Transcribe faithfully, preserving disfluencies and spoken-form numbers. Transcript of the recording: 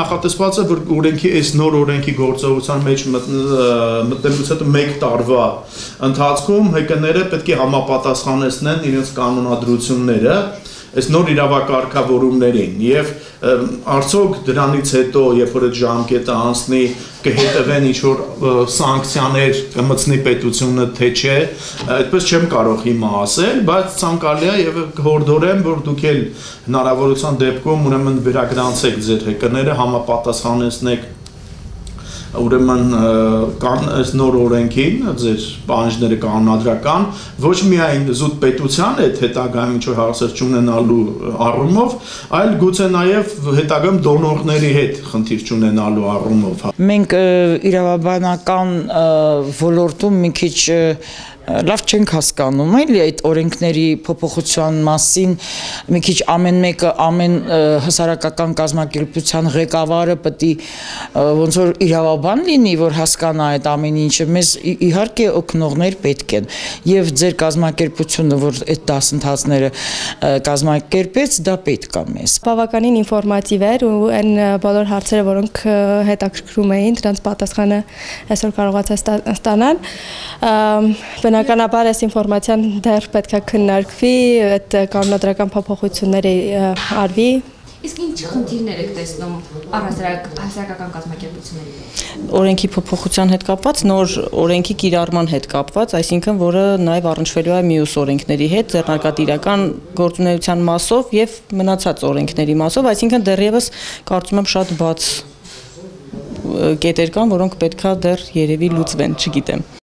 Նախատեսված է, որ օրենքի այս նոր օրենքի գործողության մեջ մտնելուց հետո մեկ տարվա ընթացքում ՀԿ-ները պետք է համապատասխանեցնեն իրենց կանոնադրությունները այս նոր իրավակարգավորումներին եւ արդյոք դրանից հետո երբ որ այդ ժամկետը անցնի կհետևեն ինչ-որ սանկցիաներ կմտցնի պետությունը թե չէ, այդպես չեմ կարող հիմա ասել, բայց ցանկալի է եւ կհորդորեմ, որ դուք էլ հնարավորության դեպքում ուրեմն վերագրանցեք ձեր ՀԿ-ները, համապատասխանեցնեք ուրեմն կան այս նոր օրենքին ձեր պահանջները կանոնադրական ոչ միայն զուտ պետության հետ հետագայում ինչ-որ հարցեր չունենալու առումով, այլ գուցե նաև հետագայում դոնորների հետ խնդիր չունենալու առումով։ Մենք իրավաբանական ոլորտում մի քիչ լավ չենք հասկանում, էլի այդ օրենքների փոփոխության մասին մի քիչ ամեն մեկը ամեն հասարակական կազմակերպության ղեկավարը պետք է ոնց որ իրավաբան լինի, որ հասկանա այդ ամեն ինչը, մեզ իհարկե օգնողներ պետք են եւ ձեր կազմակերպությունը, որ այդ դասընթացները կազմակերպեց, դա պետք է մեզ։ Բավականին ինֆորմատիվ էր ու այն բոլոր հարցերը, որոնք հետաքրքրում էին, դրանց պատասխանը այսօր կարողացա ստանալ։ Բնականաբար այս ինֆորմացիան դեռ պետք է քննարկվի, այդ կանոնադրական փոփոխությունները արվի։ Իսկ ինչ խնդիրներ եք տեսնում առհասարակ հասարակական կազմակերպությունների։ Օրենքի փոփոխության հետ կապված, նոր օրենքի կիրառման հետ կապված, այսինքն որը նաև առնչվելու է մյուս օրենքների հետ, ձեռնարկատիրական գործունեության մասով եւ մնացած օրենքների մասով, այսինքն դեռևս կարծում եմ շատ բաց կետեր կան, որոնք պետքա դեռ երևի լուծվեն, չգիտեմ։